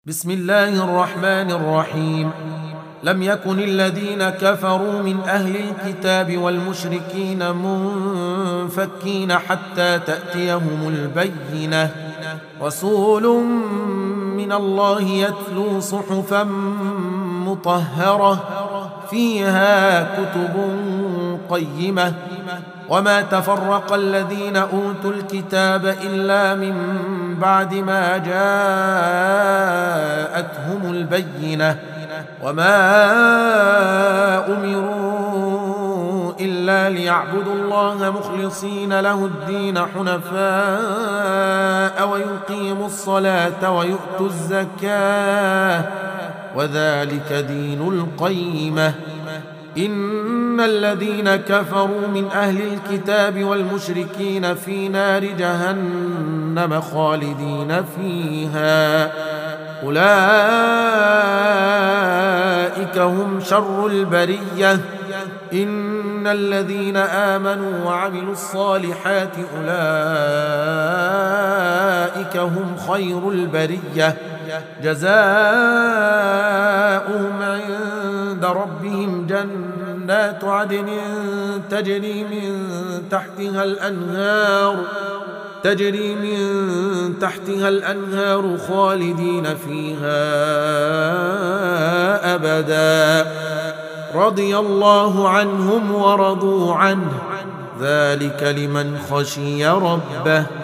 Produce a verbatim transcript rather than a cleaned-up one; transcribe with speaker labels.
Speaker 1: بسم الله الرحمن الرحيم. لم يكن الذين كفروا من أهل الكتاب والمشركين منفكين حتى تأتيهم البينة، رسول من الله يتلو صحفا مطهرة فيها كتب قيمة. وما تفرق الذين أوتوا الكتاب إلا من بعد ما جاءتهم البينة، وما أمروا إلا ليعبدوا الله مخلصين له الدين حنفاء ويقيموا الصلاة ويؤتوا الزكاة وذلك دين القيمة. إن الذين كفروا من أهل الكتاب والمشركين في نار جهنم خالدين فيها، أولئك هم شر البرية. إن الذين آمنوا وعملوا الصالحات أولئك هم خير البرية، جزاؤهم عند ربهم جنات عدن تجري من تحتها الأنهار تجري من تحتها الأنهار خالدين فيها أبدا، رضي الله عنهم ورضوا عنه، ذلك لمن خشي ربه.